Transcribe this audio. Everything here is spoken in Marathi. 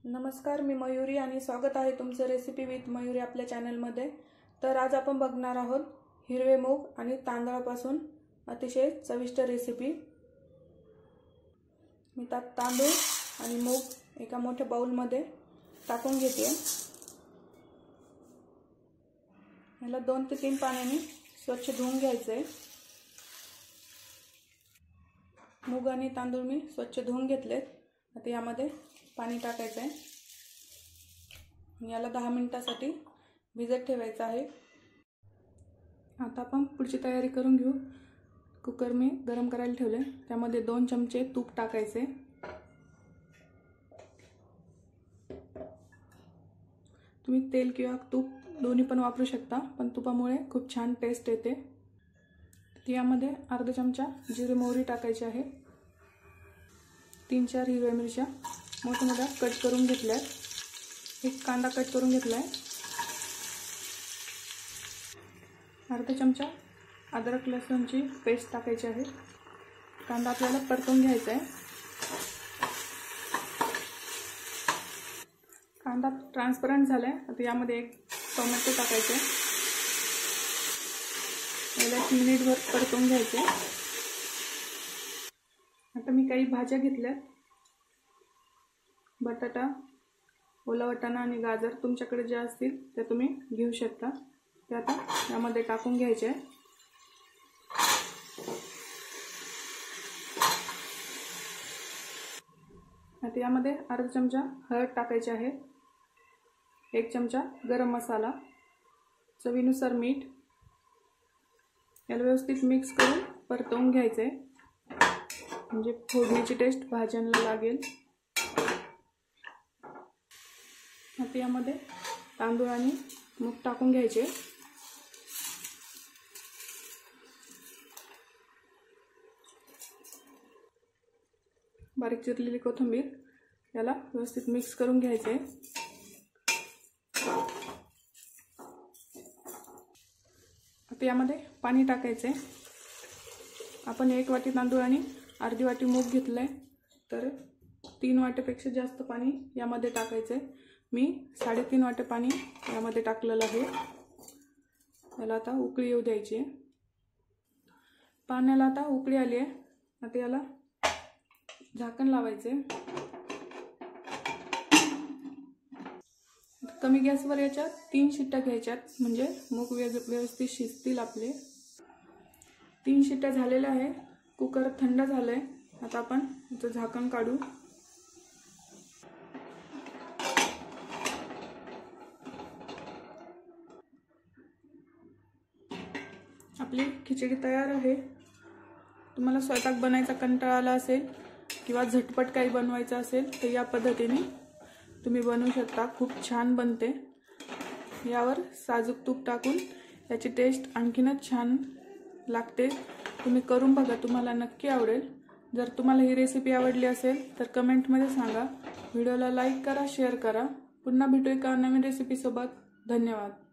नमस्कार, मी मयुरी आणि स्वागत आहे तुमचं रेसिपी विथ मयुरी आपल्या चॅनलमध्ये। तर आज आपण बघणार आहोत हिरवे मूग आणि तांदळापासून अतिशय चविष्ट रेसिपी। मी त्यात तांदूळ आणि मूग एका मोठ्या बाउलमध्ये टाकून घेते। याला 2 ते 3 पाण्याने स्वच्छ धुवून घ्यायचे। मूग आणि तांदूळ मी स्वच्छ धुवून घेतलेत। आता यामध्ये पाणी टाकायचं आहे। याला 10 मिनिटांसाठी भिजत ठेवायचं आहे। आता आपण पुढची तयारी करून घेऊ। कुकर मी गरम करायला ठेवले, त्यामध्ये 2 चमचे तूप टाकायचे। तुम्ही तेल किंवा तूप दोन्ही पण वापरू शकता, पण तुपामुळे खूप छान टेस्ट येते। यामध्ये अर्धा चमचा जिरे मोहरी टाकायची आहे। 3-4 हिरव्या मिरच्या मोठ्या कट करून घेतल्यात। एक कांदा कट करून घेतलाय। अर्धा चमचा अद्रक लसूणची पेस्ट टाकायची आहे। कांदा आपल्याला परतून घ्यायचा आहे। कांदा ट्रान्सपरंट झालाय। आता यामध्ये एक टोमॅटो टाकायचा आहे। याला 1 मिनिटभर परतून घ्यायचे। आता मी काही भाज्या घेतल्यात। बटाटा, ओला वाटाणा आणि गाजर तुमच्याकडे जे असतील ते तुम्ही घेऊ शकता। ते आता यामध्ये टाकून घ्यायचे। आता यामध्ये अर्धा चमचा हळद टाकायची आहे। 1 चमचा गरम मसाला, चवीनुसार मीठ। याला व्यवस्थित मिक्स करून परतवून घ्यायचे, म्हणजे फोडणीची टेस्ट भाज्यांना लागेल। आता यामध्ये तांदूळ आणि मूग टाकून घ्यायचे। बारीक चिरलेली कोथिंबीर, याला व्यवस्थित मिक्स करून घ्यायचे। आता यामध्ये पाणी टाकायचे। आपण 1 वाटी तांदूळ आणि अर्धी वाटी मूग घेतलंय, तर 3 वाटीपेक्षा जास्त पाणी यामध्ये टाकायचे। मी 3.5 वाटी पाणी यामध्ये टाकलेलं आहे। याला आता उकळी येऊ द्यायची। पाण्याला आता उकळी आली आहे। आता याला झाकण लावायचे। कमी गॅसवर याच्यात 3 शिट्ट्या घ्यायच्यात, म्हणजे मूग व्यवस्थित शिजतील आपले। 3 शिट्ट्या झालेल्या आहे। कुकर थंड झालंय। आता आपण याचं झाकण काढू। आपली खिचडी तयार आहे। तुम्हाला स्वयंपाक बनायचा कंटाळा आला असेल किंवा झटपट काही बनवायचं असेल तर या पद्धतीने तुम्ही बनवू शकता। खूप छान बनते। यावर साजूक तूप टाकून याची टेस्ट आणखीनच छान लागते। तुम्ही करून बघा, तुम्हाला नक्की आवडेल। जर तुम्हाला ही रेसिपी आवडली असेल तर कमेंटमध्ये सांगा। व्हिडिओला लाईक करा, शेअर करा। पुन्हा भेटू एका नवीन रेसिपी सोबत। धन्यवाद।